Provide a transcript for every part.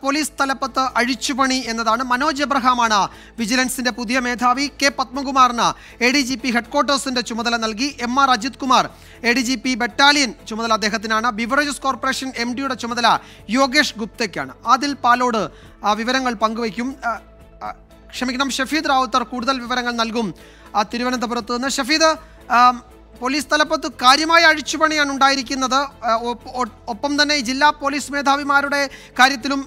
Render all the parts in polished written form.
Police തലപ്പത്ത് അഴിച്ചുപണി എന്നതാണ്. മനോജ് എബ്രഹാമാണ് വിജിലൻസിന്റെ പുതിയ മേധാവി. കെ പത്മകുമാറിന് ADGP ഹെഡ്ക്വാർട്ടേഴ്സിന്റെ ചുമതല നൽകി. MR Ajith Kumar ADGP battalion ചുമതല അദ്ദേഹത്തിനാണ്. ബിവറേജസ് കോർപ്പറേഷൻ MDയുടെ ചുമതല യോഗേഷ് ഗുപ്തയ്ക്കാണ്. ആദിൽ പാലോട് വിവരങ്ങൾ പങ്കുവയ്ക്കും. ക്ഷമിക്കണം, ഷഫീദ് റാവുത്തർ കൂടുതൽ വിവരങ്ങൾ നൽകും തിരുവനന്തപുരത്ത് നിന്ന്. ഷഫീദ്, പോലീസ് തലപ്പത്ത് കാര്യമായ അഴിച്ചുപണിയാണ് ഉണ്ടായിരിക്കുന്നത്. ഒപ്പം തന്നെ ജില്ലാ പോലീസ് മേധാവിമാരുടെ കാര്യത്തിലും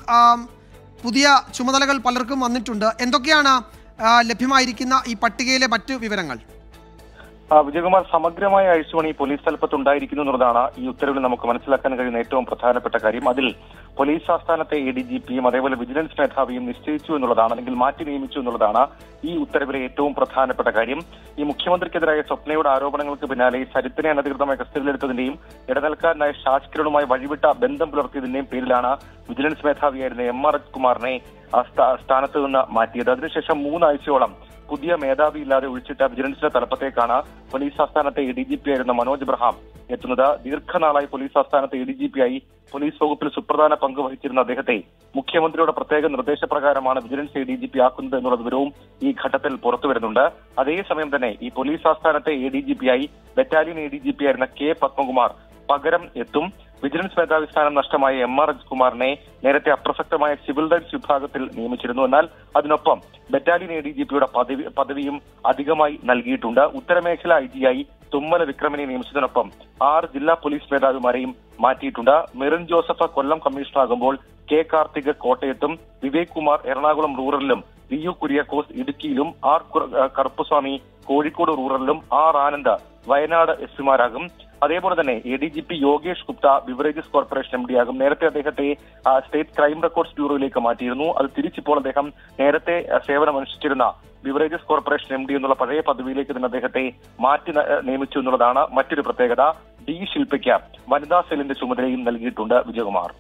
പുതിയ ചുമതലകൾ പലർക്കും വന്നിട്ടുണ്ട്. എന്തൊക്കെയാണ് ലഭ്യമായിരിക്കുന്ന ഈ പട്ടികയിലെ മറ്റു വിവരങ്ങൾ? വിജയകുമാർ, സമഗ്രമായ അഴിച്ചുപണി പോലീസ് തലപ്പത്ത് ഉണ്ടായിരിക്കുന്നു എന്നുള്ളതാണ് ഈ ഉത്തരവിൽ നമുക്ക് മനസ്സിലാക്കാൻ കഴിയുന്ന ഏറ്റവും പ്രധാനപ്പെട്ട കാര്യം. അതിൽ പോലീസ് ആസ്ഥാനത്തെ ADGPയും അതേപോലെ വിജിലൻസ് മേധാവിയും നിശ്ചയിച്ചു എന്നുള്ളതാണ്, അല്ലെങ്കിൽ മാറ്റി നിയമിച്ചു എന്നുള്ളതാണ് ഈ ഉത്തരവിലെ ഏറ്റവും പ്രധാനപ്പെട്ട കാര്യം. ഈ മുഖ്യമന്ത്രിക്കെതിരായ സ്വപ്നയുടെ ആരോപണങ്ങൾക്ക് പിന്നാലെ സരിത്തിനെ അനധികൃതമായി കസ്റ്റഡിയിലെടുത്തതിന്റെയും ഇടനിലക്കാരനായ ഷാജ് കിരണുമായി വഴിവിട്ട ബന്ധം പുലർത്തിയതിന്റെയും പേരിലാണ് വിജിലൻസ് മേധാവിയായിരുന്ന MR അജിത് കുമാറിനെ സ്ഥാനത്ത് നിന്ന് മാറ്റിയത്. അതിനുശേഷം 3 ആഴ്ചയോളം പുതിയ മേധാവി ഇല്ലാതെ ഒഴിച്ചിട്ട വിജിലൻസിന്റെ തലപ്പത്തേക്കാണ് പോലീസ് ആസ്ഥാനത്തെ ADGP ആയിരുന്ന മനോജ് എബ്രഹാം എത്തുന്നത്. ദീർഘനാളായി പോലീസ് ആസ്ഥാനത്തെ ADGP-ആയി പോലീസ് വകുപ്പിൽ സുപ്രധാന പങ്ക് വഹിച്ചിരുന്ന അദ്ദേഹത്തെ മുഖ്യമന്ത്രിയുടെ പ്രത്യേക നിർദ്ദേശപ്രകാരമാണ് വിജിലൻസ് ADGP ആക്കുന്നത് എന്നുള്ള വിവരവും ഈ ഘട്ടത്തിൽ പുറത്തുവരുന്നുണ്ട്. അതേസമയം തന്നെ ഈ പോലീസ് ആസ്ഥാനത്തെ ADGP-ആയി ബറ്റാലിയൻ ADGP ആയിരുന്ന കെ പത്മകുമാർ പകരം എത്തും. വിജിലൻസ് മേധാവി സ്ഥാനം നഷ്ടമായ MR അജിത് കുമാറിനെ നേരത്തെ അപ്രസക്തമായ സിവിൽ റൈറ്റ്സ് വിഭാഗത്തിൽ നിയമിച്ചിരുന്നു. എന്നാൽ അതിനൊപ്പം ബറ്റാലിയൻ ADGP-യുടെ പദവിയും അധികമായി നൽകിയിട്ടുണ്ട്. ഉത്തരമേഖല IG-ആയി തുമ്മല വിക്രമിനെ നിയമിച്ചതിനൊപ്പം 6 ജില്ലാ പോലീസ് മേധാവിമാരെയും മാറ്റിയിട്ടുണ്ട്. മെറിൻ ജോസഫ് കൊല്ലം കമ്മീഷണറാകുമ്പോൾ കെ കാർത്തിക് കോട്ടയത്തും വിവേക് കുമാർ എറണാകുളം റൂറലിലും VU കുര്യാക്കോസ് ഇടുക്കിയിലും R കറുപ്പസ്വാമി കോഴിക്കോട് റൂറലിലും R ആനന്ദ് വയനാട് SP-മാരാകും. അതേപോലെ തന്നെ ADGP Yogesh Gupta beverages corporation MD ആകും. നേരത്തെ അദ്ദേഹത്തെ സ്റ്റേറ്റ് ക്രൈം റെക്കോർഡ്സ് ബ്യൂറോയിലേക്ക് മാറ്റിയിരുന്നു. അത് തിരിച്ചിപ്പോൾ അദ്ദേഹം നേരത്തെ സേവനമനുഷ്ഠിച്ചിരുന്ന ബിവറേജസ് കോർപ്പറേഷൻ MD എന്നുള്ള പഴയ പദവിയിലേക്ക് തന്നെ അദ്ദേഹത്തെ മാറ്റി നിയമിച്ചു എന്നുള്ളതാണ് മറ്റൊരു പ്രത്യേകത. D ശില്പയ്ക്ക് വനിതാ സെല്ലിന്റെ ചുമതലയും നൽകിയിട്ടുണ്ട്. വിജയകുമാർ.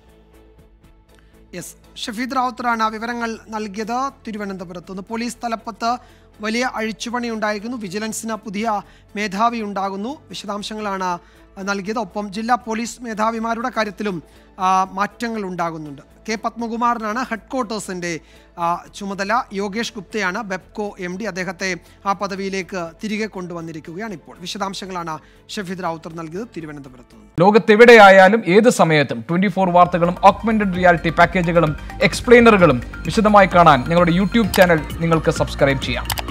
ഷഫീദ് റാവുത്തറാണ് വിവരങ്ങൾ നൽകിയത് തിരുവനന്തപുരത്ത് നിന്ന്. പോലീസ് തലപ്പത്ത് വലിയ അഴിച്ചുപണി ഉണ്ടായിരിക്കുന്നു. വിജിലൻസിന് പുതിയ മേധാവി ഉണ്ടാകുന്നു. വിശദാംശങ്ങളാണ് നൽകിയത്. ഒപ്പം ജില്ലാ പോലീസ് മേധാവിമാരുടെ കാര്യത്തിലും മാറ്റങ്ങൾ ഉണ്ടാകുന്നുണ്ട്. കെ പത്മകുമാറിനാണ് ഹെഡ്ക്വാർട്ടേഴ്സിൻ്റെ ചുമതല. യോഗേഷ് ഗുപ്തയാണ് ബെപ്കോ MD. അദ്ദേഹത്തെ ആ പദവിയിലേക്ക് തിരികെ കൊണ്ടുവന്നിരിക്കുകയാണ് ഇപ്പോൾ. വിശദാംശങ്ങളാണ് ഷഫീദ് റാവുത്തർ നൽകിയത് തിരുവനന്തപുരത്ത് നിന്ന്. ലോകത്തെവിടെയായാലും ഏത് സമയത്തും 24 വാർത്തകളും ഓഗ്മെന്റഡ് റിയാലിറ്റി പാക്കേജുകളും എക്സ്പ്ലെയിനറുകളും വിശദമായി കാണാൻ ഞങ്ങളുടെ YouTube ചാനൽ നിങ്ങൾക്ക് സബ്സ്ക്രൈബ് ചെയ്യാം.